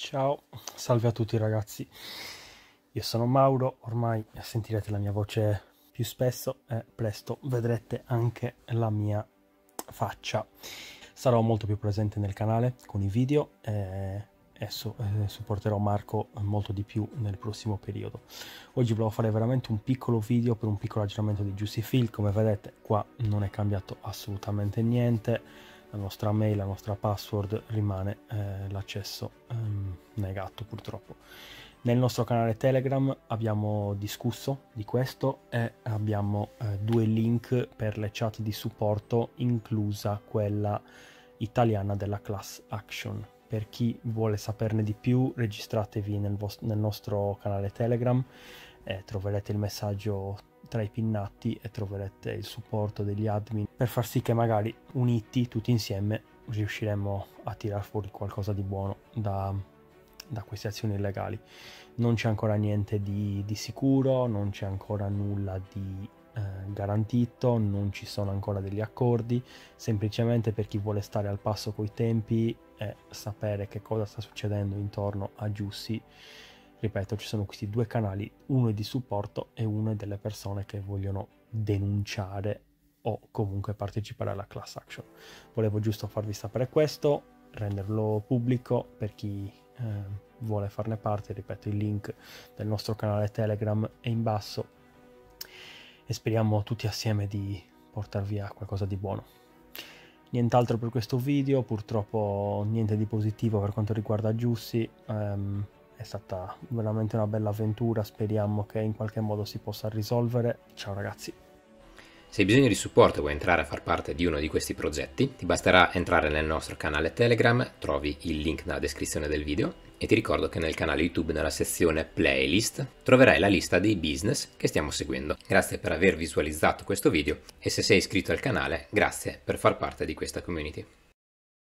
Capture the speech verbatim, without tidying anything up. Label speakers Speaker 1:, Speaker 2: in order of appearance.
Speaker 1: Ciao, salve a tutti ragazzi, io sono Mauro, ormai sentirete la mia voce più spesso e presto vedrete anche la mia faccia. Sarò molto più presente nel canale con i video e, e, su, e supporterò Marco molto di più nel prossimo periodo. Oggi volevo fare veramente un piccolo video per un piccolo aggiornamento di Juicy Fill. Come vedete qua non è cambiato assolutamente niente. La nostra mail, la nostra password rimane, eh, l'accesso ehm, negato purtroppo. Nel nostro canale Telegram abbiamo discusso di questo e abbiamo eh, due link per le chat di supporto, inclusa quella italiana della class action. Per chi vuole saperne di più, registratevi nel, nel nostro canale Telegram e troverete il messaggio tra i pinnati e troverete il supporto degli admin per far sì che magari uniti tutti insieme riusciremo a tirar fuori qualcosa di buono da, da queste azioni illegali. Non c'è ancora niente di, di sicuro, non c'è ancora nulla di eh, garantito, non ci sono ancora degli accordi, semplicemente per chi vuole stare al passo coi tempi e sapere che cosa sta succedendo intorno a Juicy. Ripeto, ci sono questi due canali, uno è di supporto e uno è delle persone che vogliono denunciare o comunque partecipare alla class action. Volevo giusto farvi sapere questo, renderlo pubblico per chi eh, vuole farne parte. Ripeto, il link del nostro canale Telegram è in basso e speriamo tutti assieme di portar via qualcosa di buono. Nient'altro per questo video, purtroppo niente di positivo per quanto riguarda Juicy. Um, È stata veramente una bella avventura, speriamo che in qualche modo si possa risolvere. Ciao ragazzi.
Speaker 2: Se hai bisogno di supporto e vuoi entrare a far parte di uno di questi progetti, ti basterà entrare nel nostro canale Telegram, trovi il link nella descrizione del video e ti ricordo che nel canale YouTube, nella sezione playlist, troverai la lista dei business che stiamo seguendo. Grazie per aver visualizzato questo video e se sei iscritto al canale, grazie per far parte di questa community.